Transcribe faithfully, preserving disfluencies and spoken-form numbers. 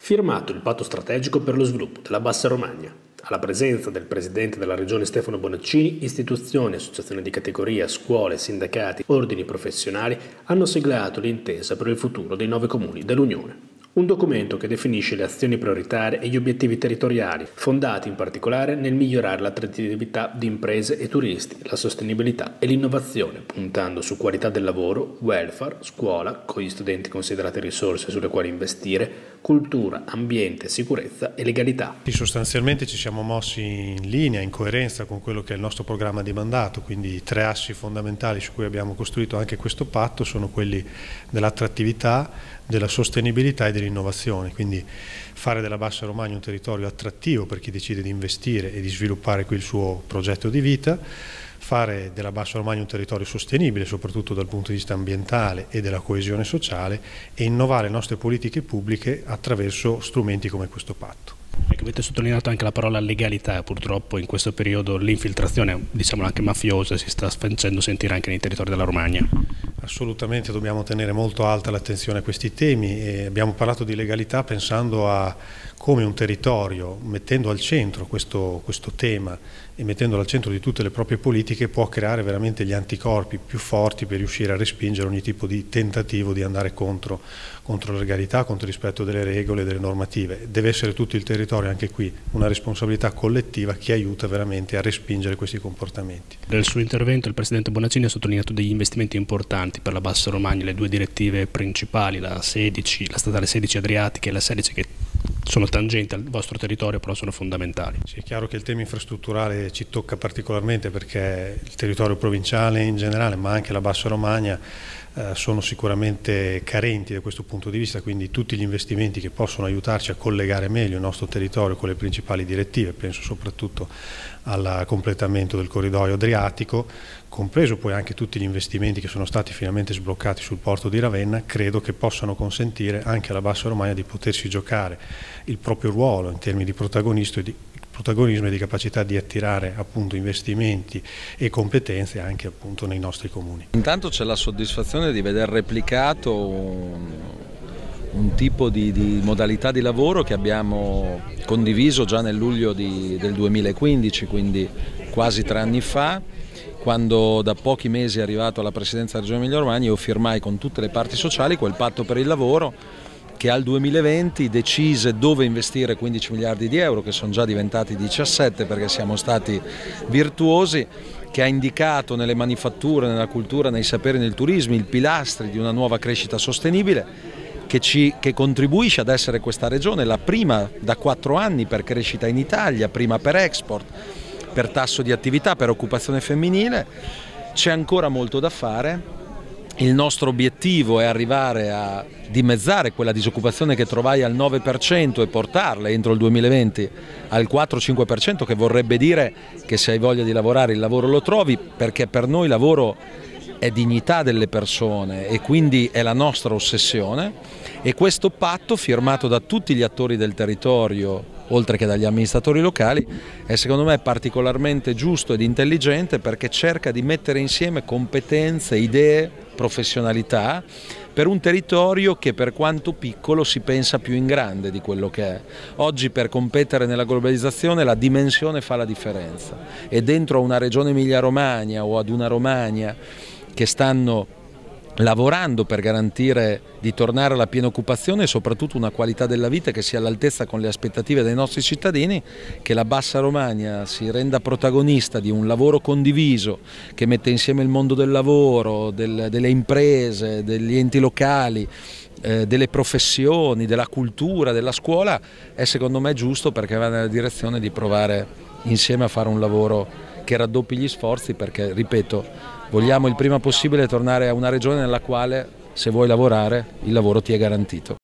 Firmato il patto strategico per lo sviluppo della Bassa Romagna. Alla presenza del presidente della regione Stefano Bonaccini, istituzioni, associazioni di categoria, scuole, sindacati, ordini professionali hanno siglato l'intesa per il futuro dei nove comuni dell'Unione. Un documento che definisce le azioni prioritarie e gli obiettivi territoriali, fondati in particolare nel migliorare l'attrattività di imprese e turisti, la sostenibilità e l'innovazione, puntando su qualità del lavoro, welfare, scuola, con gli studenti considerati risorse sulle quali investire, cultura, ambiente, sicurezza e legalità. Sostanzialmente ci siamo mossi in linea, in coerenza con quello che è il nostro programma di mandato, quindi i tre assi fondamentali su cui abbiamo costruito anche questo patto sono quelli dell'attrattività, della sostenibilità e dell'innovazione, quindi fare della Bassa Romagna un territorio attrattivo per chi decide di investire e di sviluppare qui il suo progetto di vita, fare della Bassa Romagna un territorio sostenibile soprattutto dal punto di vista ambientale e della coesione sociale e innovare le nostre politiche pubbliche attraverso strumenti come questo patto. Avete sottolineato anche la parola legalità, purtroppo in questo periodo l'infiltrazione, diciamo anche mafiosa, si sta facendo sentire anche nei territori della Romagna. Assolutamente dobbiamo tenere molto alta l'attenzione a questi temi e abbiamo parlato di legalità pensando a come un territorio, mettendo al centro questo, questo tema e mettendolo al centro di tutte le proprie politiche, può creare veramente gli anticorpi più forti per riuscire a respingere ogni tipo di tentativo di andare contro, contro la legalità, contro il rispetto delle regole e delle normative. Deve essere tutto il territorio, anche qui, una responsabilità collettiva che aiuta veramente a respingere questi comportamenti. Nel suo intervento il Presidente Bonaccini ha sottolineato degli investimenti importanti per la Bassa Romagna, le due direttive principali, la sedici, la statale sedici Adriatica e la sedici che sono tangenti al vostro territorio, però sono fondamentali. Sì, è chiaro che il tema infrastrutturale ci tocca particolarmente perché il territorio provinciale in generale, ma anche la Bassa Romagna, eh, sono sicuramente carenti da questo punto di vista, quindi tutti gli investimenti che possono aiutarci a collegare meglio il nostro territorio con le principali direttive, penso soprattutto al completamento del corridoio adriatico, compreso poi anche tutti gli investimenti che sono stati finalmente sbloccati sul porto di Ravenna, credo che possano consentire anche alla Bassa Romagna di potersi giocare il proprio ruolo in termini di protagonismo e di, protagonismo e di capacità di attirare appunto investimenti e competenze anche appunto nei nostri comuni. Intanto c'è la soddisfazione di veder replicato un, un tipo di, di modalità di lavoro che abbiamo condiviso già nel luglio di, del duemilaquindici, quindi quasi tre anni fa, quando da pochi mesi è arrivato alla presidenza della Regione Emilia-Romagna. Io firmai con tutte le parti sociali quel patto per il lavoro che al duemilaventi decise dove investire quindici miliardi di euro, che sono già diventati diciassette perché siamo stati virtuosi, che ha indicato nelle manifatture, nella cultura, nei saperi, nel turismo i pilastri di una nuova crescita sostenibile che, ci, che contribuisce ad essere questa regione la prima da quattro anni per crescita in Italia, prima per export, per tasso di attività, per occupazione femminile. C'è ancora molto da fare. Il nostro obiettivo è arrivare a dimezzare quella disoccupazione che trovai al nove per cento e portarla entro il duemilaventi al quattro cinque per cento, che vorrebbe dire che se hai voglia di lavorare il lavoro lo trovi, perché per noi il lavoro è dignità delle persone e quindi è la nostra ossessione. E questo patto, firmato da tutti gli attori del territorio oltre che dagli amministratori locali, è secondo me particolarmente giusto ed intelligente perché cerca di mettere insieme competenze, idee, professionalità per un territorio che per quanto piccolo si pensa più in grande di quello che è. Oggi per competere nella globalizzazione la dimensione fa la differenza e dentro a una regione Emilia-Romagna o ad una Romagna che stanno lavorando per garantire di tornare alla piena occupazione e soprattutto una qualità della vita che sia all'altezza con le aspettative dei nostri cittadini, che la Bassa Romagna si renda protagonista di un lavoro condiviso che mette insieme il mondo del lavoro, del, delle imprese, degli enti locali, eh, delle professioni, della cultura, della scuola, è secondo me giusto perché va nella direzione di provare insieme a fare un lavoro che raddoppi gli sforzi perché, ripeto, vogliamo il prima possibile tornare a una regione nella quale, se vuoi lavorare, il lavoro ti è garantito.